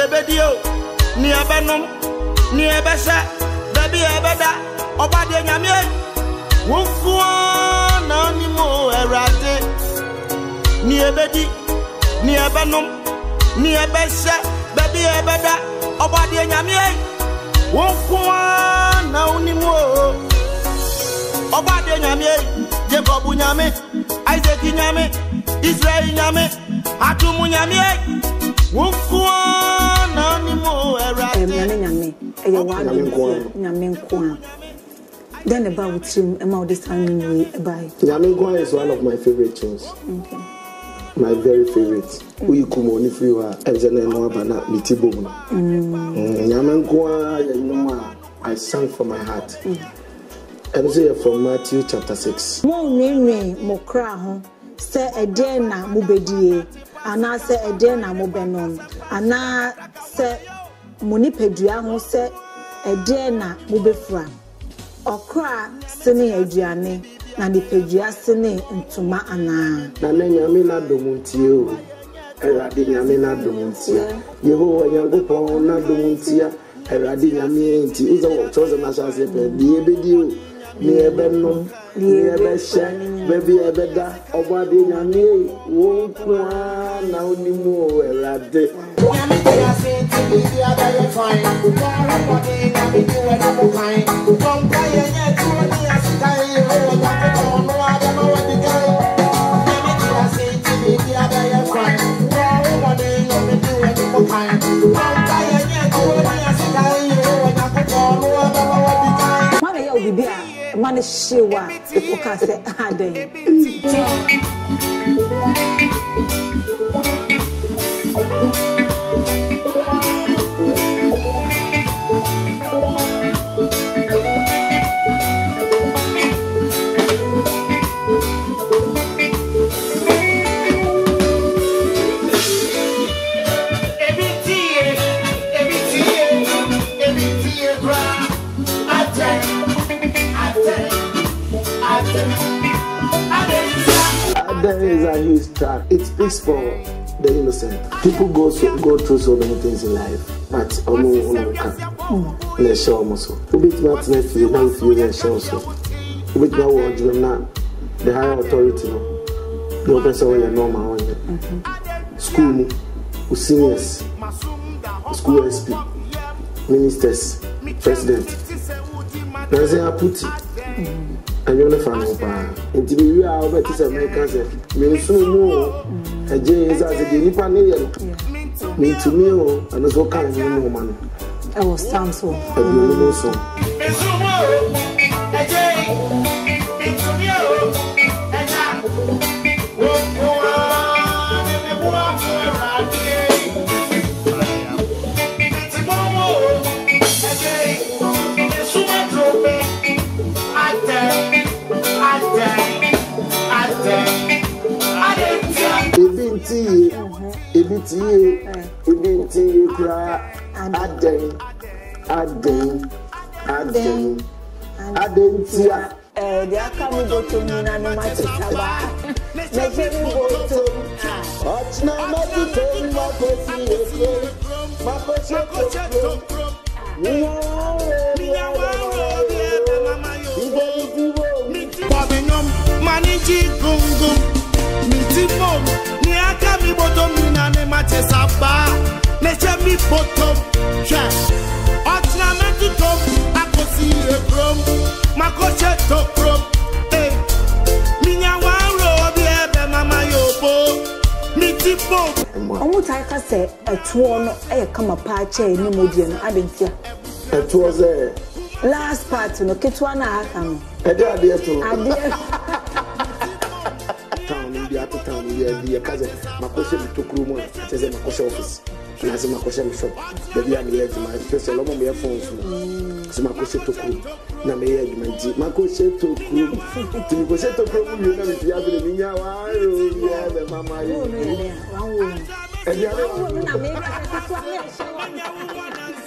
bedio, ni ebenum, ni ebesha, baby ebeda, oba de nyame. Wonkuwa na ni mo erade. Ni ebedi, ni ebenum, ni ebesha, baby ebeda, oba de nyame. Wonkuwa na ni mo oba de nyame, Jacob nyame, Isaac nyame, Israel nyame, Atumu nyame. Wonkuwa na ni mo erade. Nyame nyame nko. Then about him, about this time by. Nyame is one of my favorite tunes. Okay. My very favorite. Uyu kumoni fiwa ezene no abana mitibo. Nyame nko I sang from my heart. And so from Matthew chapter 6. Mo nwenwe mo kra ho se ede na mo bedie ana se ede na mo benom ana se mo ni pedua ho se ede na mo befura okra sene aduane na ni pedua sene ntuma ana na nyame na domuntie o erade nyame na domuntie Yehowa nyankopon na domuntia erade nyame nti uza wo choose na chance pe die bedio ni ebenum ni ebesha baby ebeda oba de nyame wo kwa na onimu erade nyame ya say to me the other fine go for body na me do and no kind come by nya to me askai o ga ko no ada no wadi kai nyame ya say to me the other fine go for body na me do and no kind come by nya to me askai o ga ko no ada no wadi kai mama ya obibi a man shewa o ka say adan There is a huge track. It speaks for the innocent. People go through so many things in life, but let's show them so. A bit not let you now feel let's show so. A bit now watch them now. The higher authority, the open soul is normal. School, seniors, school SP, ministers, president. There's a put it. And you're the fan of until we are over to America. Me soon know a J is as a guinea panel. Me to me, and as well can you know, man. I was stand so. I do know so. Ibinti kra adentia the akamu go to me na no matter saba me je mi go to ochna ma to ma ko maniji gungun mitimo ni akami boto mina ne mate saba ne chemi boto cha ochna metito akosi ekrom makoche to krom minya waro bi ebe mama yobo mitimo omu tai ka se etuo no e kama pa cha ni modie no adentia etuo ze last part no ketwa na aka no ade to town the cousin makoshe bitokuru mo ateze makoshe office na ze makoshe shop baby am here my special mo me phone so makoshe tokuru na me here jumanti makoshe tokuru ti makoshe tokuru mu na me ya be mi nya wa ro ya be mama yo no no ya wa wo e ya na me ka to me